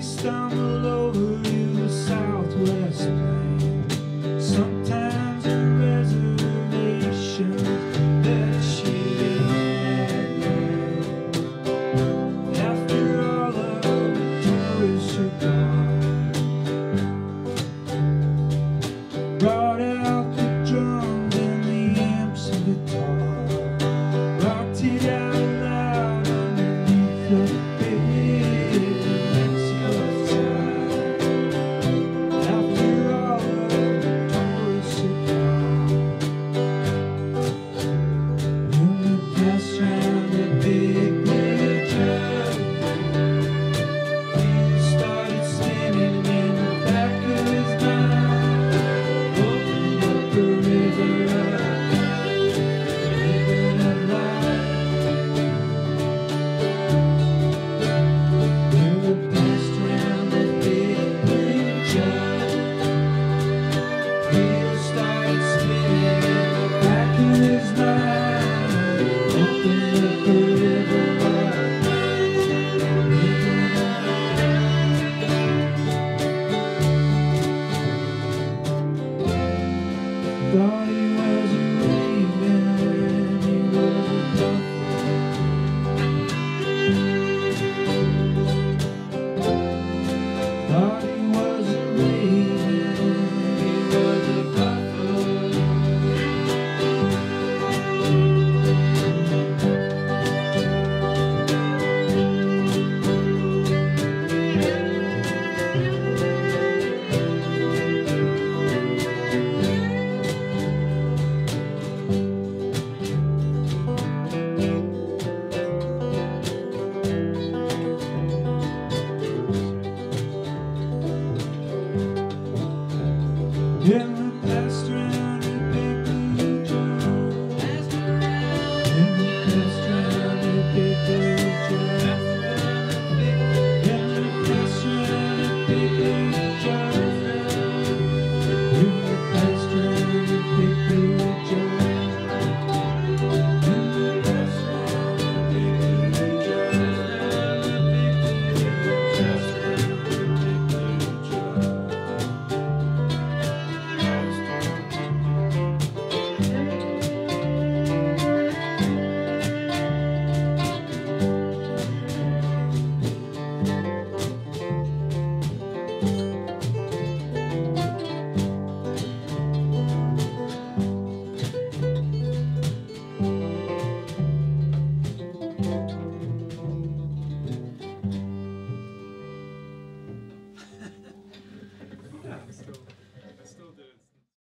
stumble over you a Southwest plane. Sometimes a reservation that she ain't had. After all of the tourists are gone, brought out the drums and the amps and guitar, rocked it out loud underneath the